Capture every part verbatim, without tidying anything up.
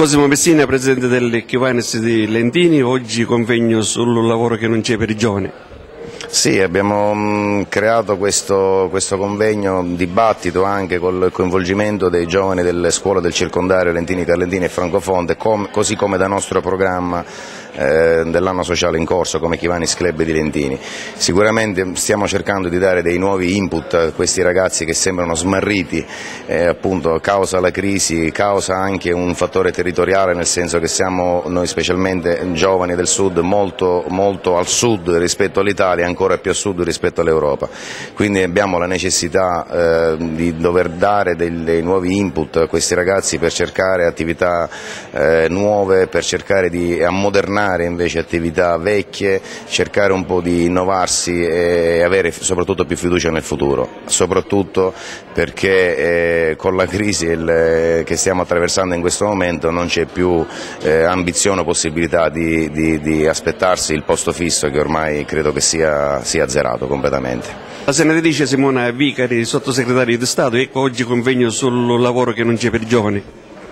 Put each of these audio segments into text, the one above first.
Cosimo Messina, presidente dell'Equivanes di Lentini, oggi convegno sul lavoro che non c'è per i giovani. Sì, abbiamo mh, creato questo, questo convegno, un dibattito anche col coinvolgimento dei giovani delle scuole del circondario Lentini, Carlentini e Francofonte, com, così come da nostro programma eh, dell'anno sociale in corso come Equivanes Club di Lentini. Sicuramente stiamo cercando di dare dei nuovi input a questi ragazzi che sembrano smarriti, eh, appunto causa la crisi, causa anche un fattore territoriale, nel senso che siamo noi specialmente giovani del sud molto, molto al sud rispetto all'Italia, ancora più a sud rispetto all'Europa, quindi abbiamo la necessità eh, di dover dare dei, dei nuovi input a questi ragazzi per cercare attività eh, nuove, per cercare di ammodernare invece attività vecchie, cercare un po' di innovarsi e avere soprattutto più fiducia nel futuro, soprattutto perché eh, con la crisi il, che stiamo attraversando in questo momento non c'è più eh, ambizione o possibilità di, di, di aspettarsi il posto fisso, che ormai credo che sia, sia azzerato completamente. La senatrice Simona Vicari, sottosegretario di Stato, ecco oggi convegno sul lavoro che non c'è per i giovani.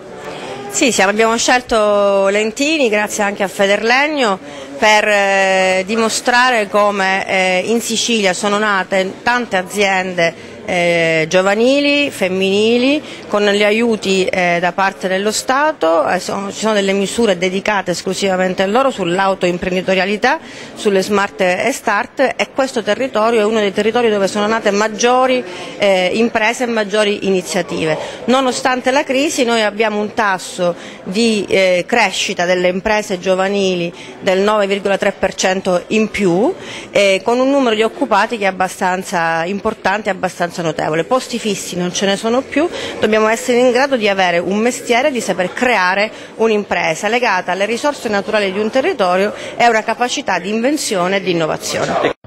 Sì, siamo, abbiamo scelto Lentini, grazie anche a Federlegno, per eh, dimostrare come eh, in Sicilia sono nate tante aziende eh, giovanili, femminili, con gli aiuti eh, da parte dello Stato, eh, sono, ci sono delle misure dedicate esclusivamente a loro sull'autoimprenditorialità, sulle smart e start, e questo territorio è uno dei territori dove sono nate maggiori eh, imprese e maggiori iniziative. Nonostante la crisi noi abbiamo un tasso di eh, crescita delle imprese giovanili del nove virgola tre per cento in più, eh, con un numero di occupati che è abbastanza importante e abbastanza notevole. Posti fissi non ce ne sono più, dobbiamo essere in grado di avere un mestiere, di saper creare un'impresa legata alle risorse naturali di un territorio e a una capacità di invenzione e di innovazione.